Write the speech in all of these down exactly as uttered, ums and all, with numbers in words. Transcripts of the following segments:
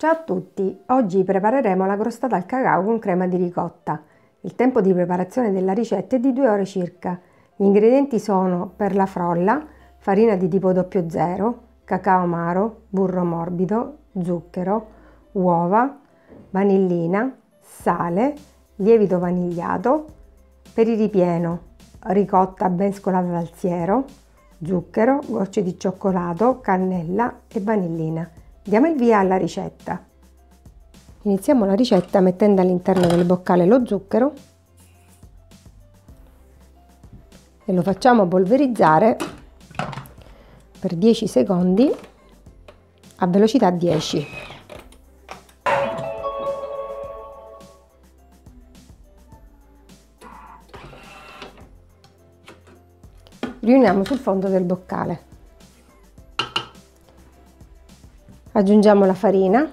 Ciao a tutti, oggi prepareremo la crostata al cacao con crema di ricotta. Il tempo di preparazione della ricetta è di due ore circa. Gli ingredienti sono: per la frolla, farina di tipo zero zero, cacao amaro, burro morbido, zucchero, uova, vanillina, sale, lievito vanigliato, per il ripieno, ricotta ben scolata dal siero, zucchero, gocce di cioccolato, cannella e vanillina. Diamo il via alla ricetta. Iniziamo la ricetta mettendo all'interno del boccale lo zucchero e lo facciamo polverizzare per dieci secondi a velocità dieci. Riuniamo sul fondo del boccale. Aggiungiamo la farina,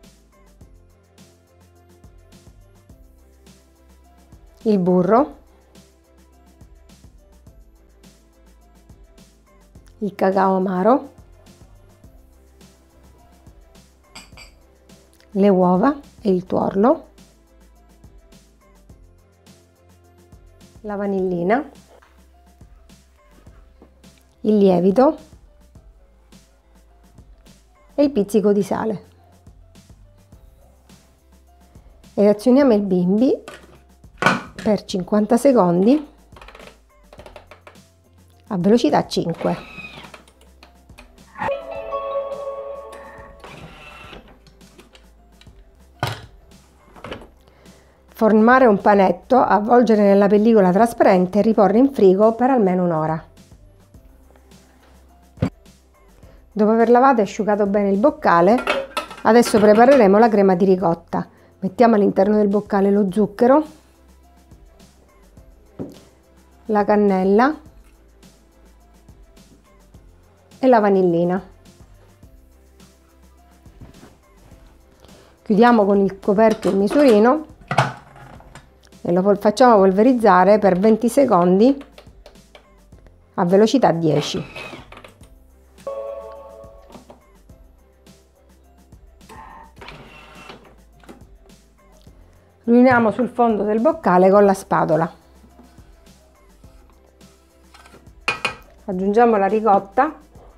il burro, il cacao amaro, le uova e il tuorlo, la vanillina, il lievito e il pizzico di sale. Ed azioniamo il bimbi per cinquanta secondi a velocità cinque. Formare un panetto, avvolgere nella pellicola trasparente e riporre in frigo per almeno un'ora. Dopo aver lavato e asciugato bene il boccale, adesso prepareremo la crema di ricotta. Mettiamo all'interno del boccale lo zucchero, la cannella e la vanillina. Chiudiamo con il coperchio il misurino e lo facciamo polverizzare per venti secondi a velocità dieci. Riuniamo sul fondo del boccale con la spatola. Aggiungiamo la ricotta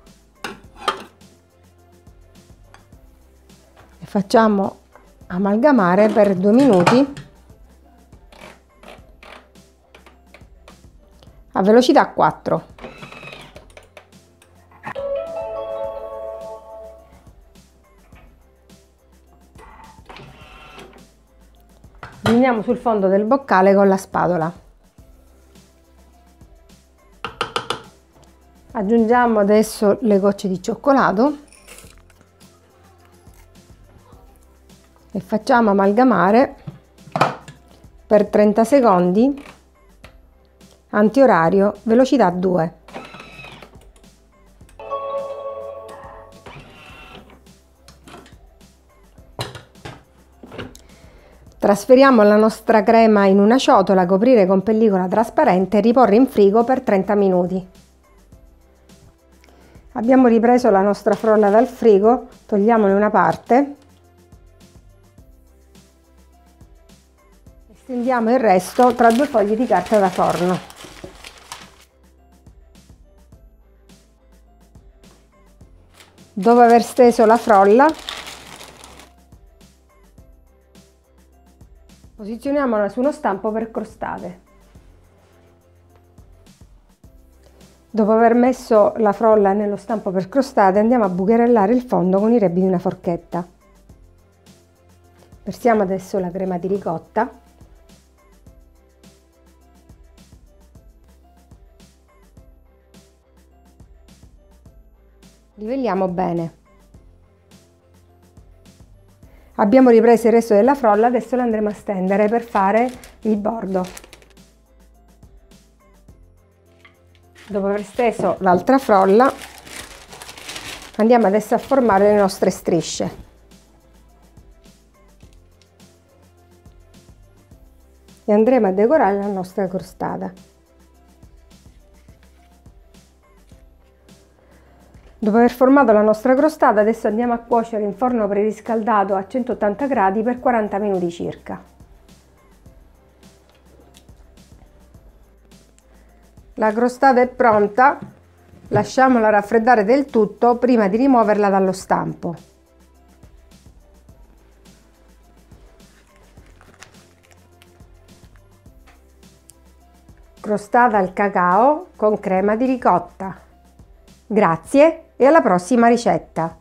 e facciamo amalgamare per due minuti a velocità quattro. Riuniamo sul fondo del boccale con la spatola. Aggiungiamo adesso le gocce di cioccolato e facciamo amalgamare per trenta secondi, antiorario, velocità due. Trasferiamo la nostra crema in una ciotola, coprire con pellicola trasparente e riporre in frigo per trenta minuti. Abbiamo ripreso la nostra frolla dal frigo, togliamone una parte e stendiamo il resto tra due fogli di carta da forno. Dopo aver steso la frolla, posizioniamola su uno stampo per crostate. Dopo aver messo la frolla nello stampo per crostate, andiamo a bucherellare il fondo con i rebbi di una forchetta. Versiamo adesso la crema di ricotta. Livelliamo bene. Abbiamo ripreso il resto della frolla, adesso la andremo a stendere per fare il bordo. Dopo aver steso l'altra frolla, andiamo adesso a formare le nostre strisce. E andremo a decorare la nostra crostata. Dopo aver formato la nostra crostata, adesso andiamo a cuocere in forno preriscaldato a centottanta gradi per quaranta minuti circa. La crostata è pronta, lasciamola raffreddare del tutto prima di rimuoverla dallo stampo. Crostata al cacao con crema di ricotta. Grazie e alla prossima ricetta!